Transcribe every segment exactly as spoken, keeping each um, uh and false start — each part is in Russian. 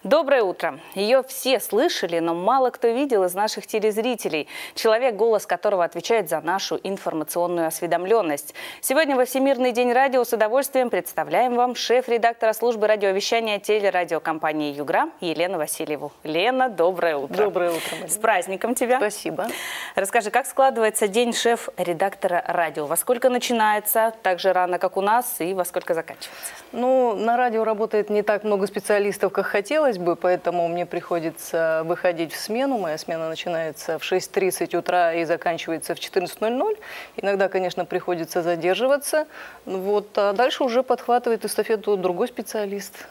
Доброе утро. Ее все слышали, но мало кто видел из наших телезрителей. Человек, голос которого отвечает за нашу информационную осведомленность. Сегодня во Всемирный день радио с удовольствием представляем вам шеф-редактора службы радиовещания телерадиокомпании «Югра» Елену Васильеву. Лена, доброе утро. Доброе утро, Марина. С праздником тебя. Спасибо. Расскажи, как складывается день шеф-редактора радио? Во сколько начинается, так же рано, как у нас, и во сколько заканчивается? Ну, на радио работает не так много специалистов, как хотелось бы, поэтому мне приходится выходить в смену. Моя смена начинается в шесть тридцать утра и заканчивается в четырнадцать ноль ноль. Иногда, конечно, приходится задерживаться. Вот, а дальше уже подхватывает эстафету другой специалист.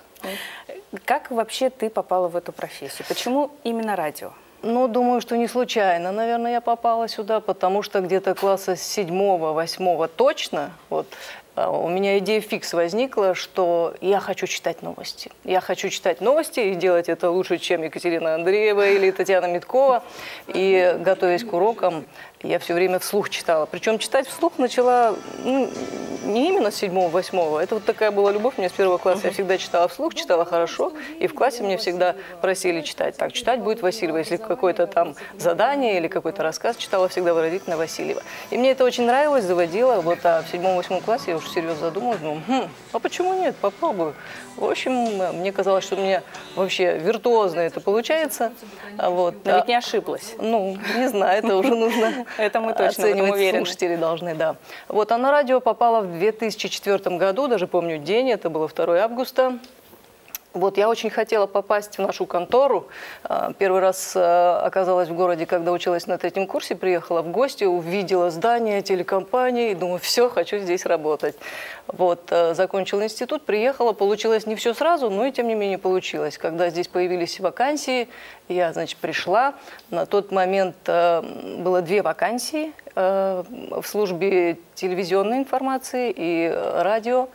Как вообще ты попала в эту профессию? Почему именно радио? Ну, думаю, что не случайно, наверное, я попала сюда, потому что где-то класса седьмого-восьмого точно, вот, у меня идея фикс возникла, что я хочу читать новости. Я хочу читать новости и делать это лучше, чем Екатерина Андреева или Татьяна Миткова. И, готовясь к урокам, я все время вслух читала. Причем читать вслух начала ну, не именно с седьмого-восьмого. Это вот такая была любовь. У меня с первого класса я всегда читала вслух, читала хорошо. И в классе мне всегда просили читать. Так, читать будет Васильева. Если какое-то там задание или какой-то рассказ, читала всегда выразительно Васильева. И мне это очень нравилось, заводило. Вот, а в седьмом-восьмом классе я уже серьезно задумалась. Думаю, хм, а почему нет? Попробую. В общем, мне казалось, что у меня вообще виртуозно это получается. Вот. Но ведь не ошиблась. Ну, не знаю, это уже нужно это мы точно оценивать, слушатели должны, да. Вот, а на радио попала в две тысячи четвёртом году, даже помню день, это было второе августа. Вот, я очень хотела попасть в нашу контору. Первый раз оказалась в городе, когда училась на третьем курсе, приехала в гости, увидела здание телекомпании и думаю, все, хочу здесь работать. Вот, закончила институт, приехала, получилось не все сразу, но и тем не менее получилось. Когда здесь появились вакансии, я, значит, пришла. На тот момент было две вакансии в службе телевизионной информации и радио.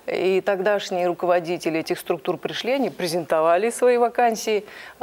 И тогдашние руководители этих структур пришли, они презентовали свои вакансии.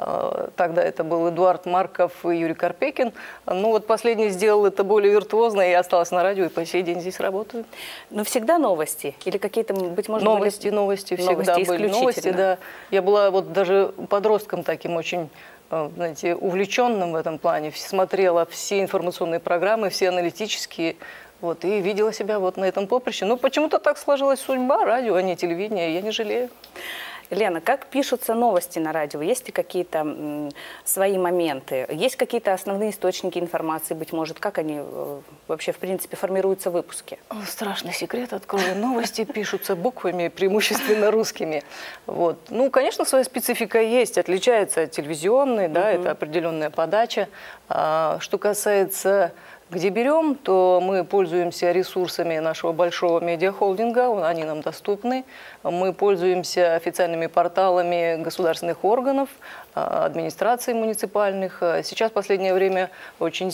Тогда это был Эдуард Марков и Юрий Карпекин. Ну вот последний сделал это более виртуозно, и я осталась на радио, и по сей день здесь работаю. Но всегда новости? Или какие-то, быть может, новости, были... новости, всегда новости были новости, да. Я была вот даже подростком таким очень, знаете, увлеченным в этом плане. Смотрела все информационные программы, все аналитические. Вот, и видела себя вот на этом поприще. Ну, почему-то так сложилась судьба, радио, а не телевидение, я не жалею. Лена, как пишутся новости на радио? Есть ли какие-то свои моменты? Есть какие-то основные источники информации, быть может? Как они э, вообще, в принципе, формируются в выпуске? Страшный секрет, открою. Новости пишутся буквами, преимущественно русскими. Вот. Ну, конечно, своя специфика есть, отличается от телевизионной, да, это определенная подача. А, что касается... Где берем, то мы пользуемся ресурсами нашего большого медиахолдинга, они нам доступны. Мы пользуемся официальными порталами государственных органов, администраций муниципальных. Сейчас в последнее время очень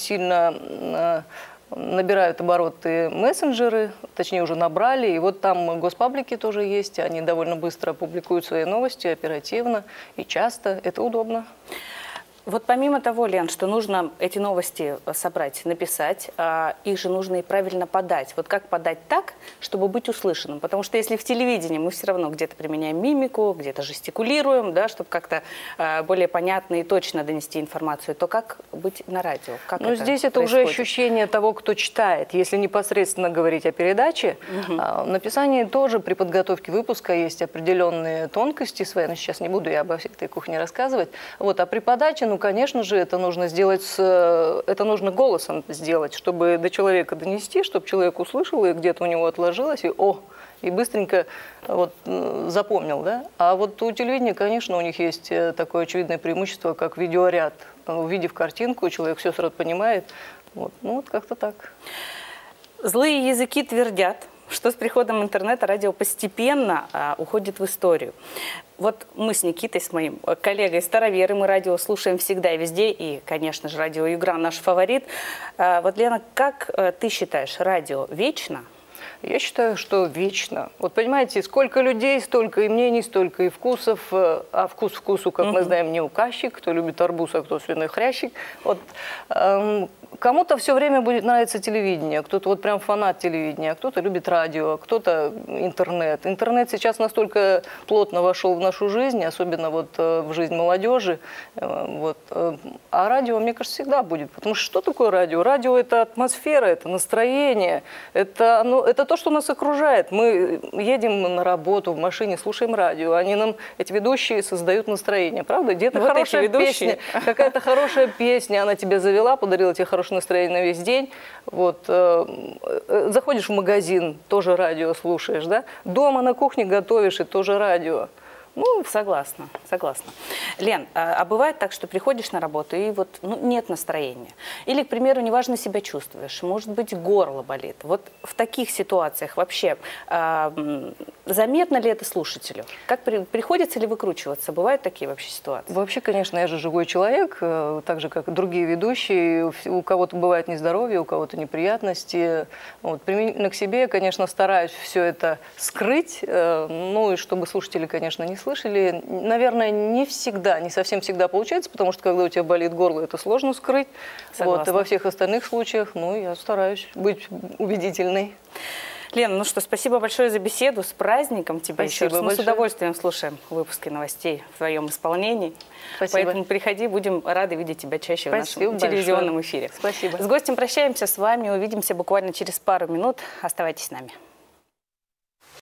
сильно набирают обороты мессенджеры, точнее уже набрали. И вот там госпаблики тоже есть, они довольно быстро публикуют свои новости, оперативно и часто. Это удобно. Вот помимо того, Лен, что нужно эти новости собрать, написать, а их же нужно и правильно подать. Вот как подать так, чтобы быть услышанным? Потому что если в телевидении мы все равно где-то применяем мимику, где-то жестикулируем, да, чтобы как-то а, более понятно и точно донести информацию, то как быть на радио? Как ну, это здесь это происходит? уже ощущение того, кто читает. Если непосредственно говорить о передаче, угу. а, в написании тоже при подготовке выпуска есть определенные тонкости свои. Но сейчас не буду я обо всей этой кухне рассказывать. Вот, а при подаче, ну, конечно же, это нужно сделать, с, это нужно голосом сделать, чтобы до человека донести, чтобы человек услышал, и где-то у него отложилось, и о, и быстренько вот, запомнил, да? А вот у телевидения, конечно, у них есть такое очевидное преимущество, как видеоряд. Увидев картинку, человек все сразу понимает. Вот, ну, вот как-то так. Злые языки твердят, что с приходом интернета радио постепенно а, уходит в историю. Вот мы с Никитой, с моим коллегой Староверой, мы радио слушаем всегда и везде, и, конечно же, радио «Югра» наш фаворит. А, вот, Лена, как а, ты считаешь, радио вечно? Я считаю, что вечно. Вот понимаете, сколько людей, столько и мнений, столько и вкусов. А вкус вкусу, как mm-hmm. мы знаем, не указчик. Кто любит арбуз, а кто свиной хрящик. Вот, эм, кому-то все время будет нравиться телевидение. Кто-то вот прям фанат телевидения, кто-то любит радио, кто-то интернет. Интернет сейчас настолько плотно вошел в нашу жизнь, особенно вот э, в жизнь молодежи. Э, вот, э, а радио, мне кажется, всегда будет. Потому что что такое радио? Радио – это атмосфера, это настроение, это, ну, это то, что нас окружает. Мы едем на работу, в машине, слушаем радио, они нам, эти ведущие, создают настроение, правда? Где-то вот хорошая песня, какая-то хорошая песня, она тебя завела, подарила тебе хорошее настроение на весь день. Вот, э, заходишь в магазин, тоже радио слушаешь, да? Дома на кухне готовишь, и тоже радио. Ну, согласна, согласна. Лен, а бывает так, что приходишь на работу и вот ну, нет настроения? Или, к примеру, неважно себя чувствуешь, может быть, горло болит. Вот в таких ситуациях вообще а, заметно ли это слушателю? Как при, приходится ли выкручиваться? Бывают такие вообще ситуации? Вообще, конечно, я же живой человек, так же, как и другие ведущие. У кого-то бывает нездоровье, у кого-то неприятности. Вот, применительно к себе, конечно, стараюсь все это скрыть, ну и чтобы слушатели, конечно, не слышали. Наверное, не всегда, не совсем всегда получается, потому что когда у тебя болит горло, это сложно скрыть. Вот, и во всех остальных случаях, ну, я стараюсь быть убедительной. Лена, ну что, спасибо большое за беседу, с праздником тебя еще раз. Мы с удовольствием слушаем выпуски новостей в твоем исполнении. Спасибо. Поэтому приходи, будем рады видеть тебя чаще спасибо в нашем телевизионном эфире. Спасибо. С гостем прощаемся с вами, увидимся буквально через пару минут. Оставайтесь с нами.